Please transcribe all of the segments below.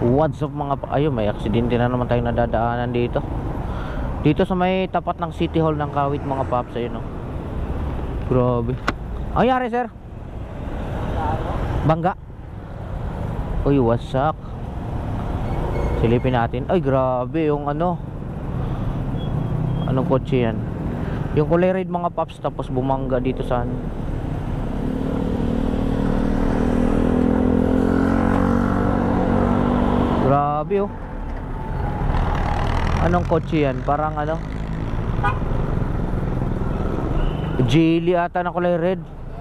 What's up mga ayun, may aksidente na naman tayong nadadaanan dito. Dito sa may tapat ng City Hall ng Kawit mga paps, ayun oh. Grabe. Ang yari sir? Bangga. Uy, wasak. Silipin natin. Ay, grabe yung ano. Anong kotse yan? Yung kulay red mga paps, tapos bumangga dito sa grabe oh. Anong kotse yan? Parang ano, Geely ata na kulay red.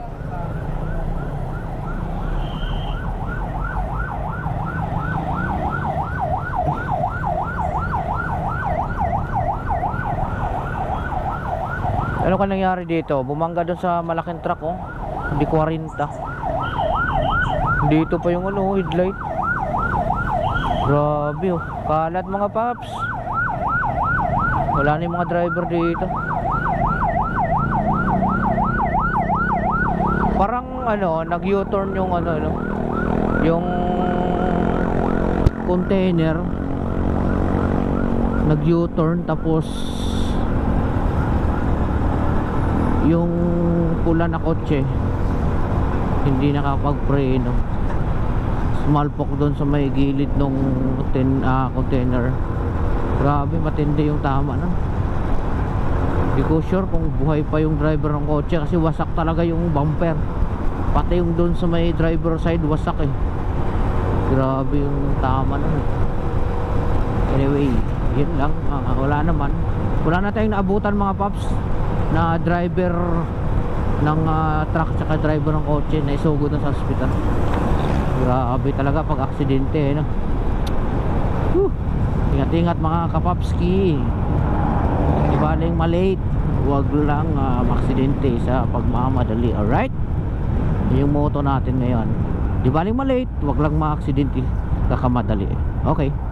Ano ka nangyari dito? Bumangga doon sa malaking truck oh. Hindi 40. Dito pa yung ano, headlight. Grabe oh. Kalat mga paps. Wala na yung mga driver dito. Parang ano, nag-U-turn yung ano, no? Yung container nag-U-turn, tapos yung pula na kotse hindi nakapag-preno. Smalpok doon sa may gilid nung container. Grabe, matindi yung tama no? Hindi ko sure kung buhay pa yung driver ng kotse kasi wasak talaga yung bumper. Pati yung doon sa may driver side wasak eh. Grabe yung tama no? Anyway, yun lang. Wala naman. Wala na tayong naabutan mga paps na driver ng truck tsaka driver ng kotse na isugod na sa hospital. Grabe talaga pag aksidente no? Ingat-ingat mga kapapski. Di baling malate, huwag lang maksidente sa pagmamadali. Alright? Yung motto natin ngayon, di baling malate, huwag lang maksidente kakamadali. Okay.